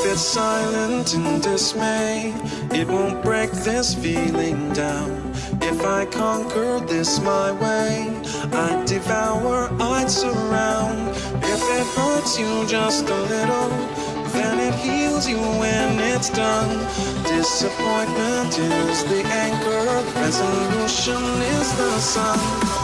sit silent in dismay. It won't break this feeling down. If I conquer this my way, I'd devour, I'd surround. If it hurts you just a little, then it heals you when it's done. Disappointment is the anchor, resolution is the sun.